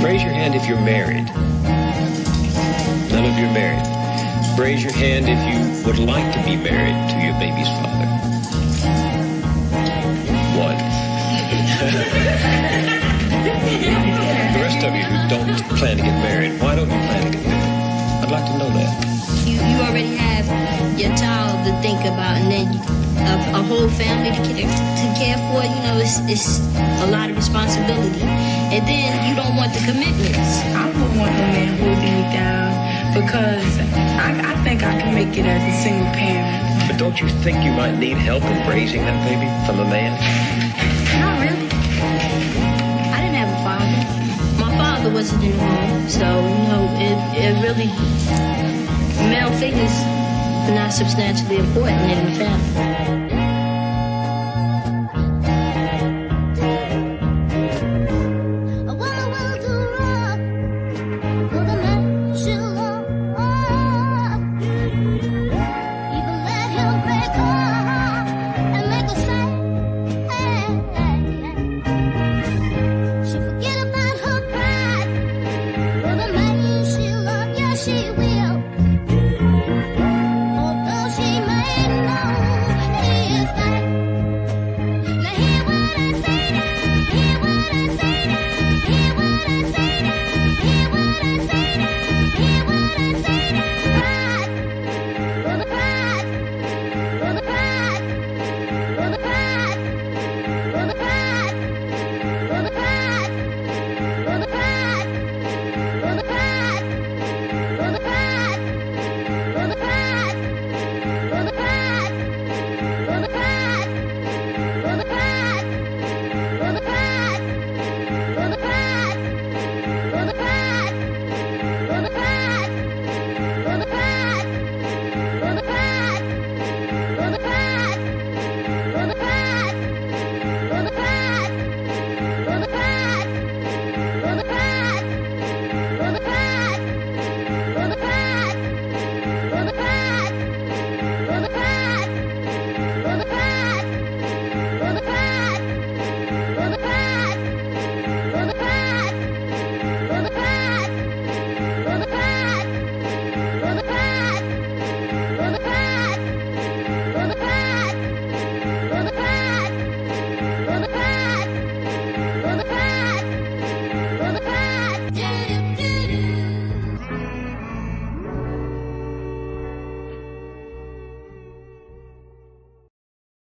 Raise your hand if you're married. None of you are married. Raise your hand if you would like to be married to your baby's father. One. The rest of you who don't plan to get married, why don't you plan to get married? I'd like to know that. You already have your child to think about, and then a whole family to care for. You know, it's a lot of responsibility. And then you don't want the commitments. I don't want no man holding me down because I think I can make it as a single parent. But don't you think you might need help in raising that baby from a man? Not really. I didn't have a father. My father wasn't in the home, so, you know, it really, male figures are not substantially important in the family.